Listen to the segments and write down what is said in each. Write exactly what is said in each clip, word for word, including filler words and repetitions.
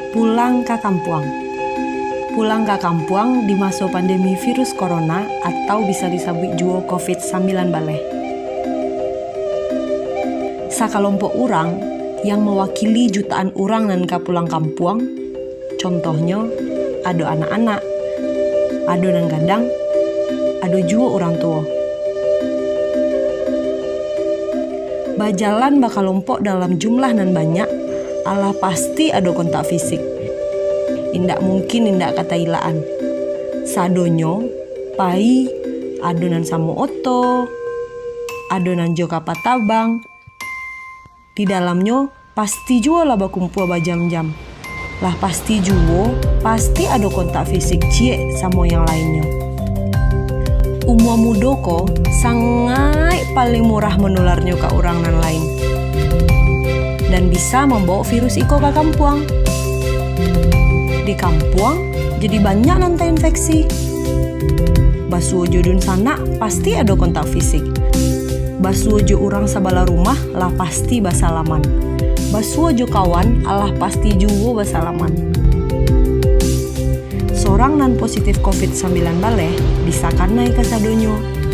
Pulang ke kampung. Pulang ke kampung di masa pandemi virus corona atau bisa disebut juga covid sembilan belas. Sakalompok orang yang mewakili jutaan orang nan ka pulang kampung, contohnya ada anak-anak, ada nan gadang, ada juga orang tua. Bajalan bakalompok dalam jumlah nan banyak, alah pasti ada kontak fisik. Indak mungkin indak kata ilaan. Sadonyo, pai, adonan sama oto, adonan joka patabang. Di dalamnya pasti juga lah bakumpul bajam-jam. Lah pasti juga pasti ada kontak fisik cie sama yang lainnya. Umur mudoko sangat paling murah menularnya ke orang nan lain. Dan bisa membawa virus iko ke kampung. Di kampung jadi banyak nanti infeksi. Basuh jodun sana pasti ada kontak fisik. Basuh jo orang sabala rumah lah pasti basalaman. Basuh jo kawan alah pasti juga basalaman. Seorang nan positif covid sembilan belas bisa kanai ke sadonyo.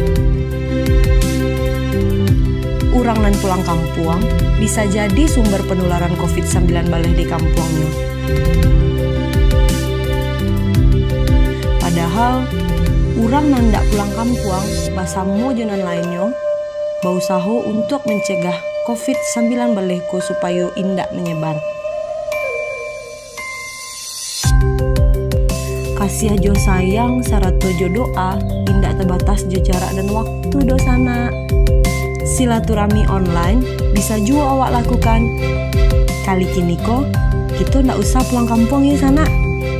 Orang nan pulang kampung bisa jadi sumber penularan covid sembilan belas di kampungnya. Padahal orang nan ndak pulang kampung basamo jenan lainnya berusaha untuk mencegah covid sembilan belas ko supaya indak menyebar. Kasih aja sayang sarato jo doa indak terbatas jo jarak dan waktu dosana. Silaturahmi online bisa juga awak lakukan. Kali kini kok kita ndak usah pulang kampung ya sana.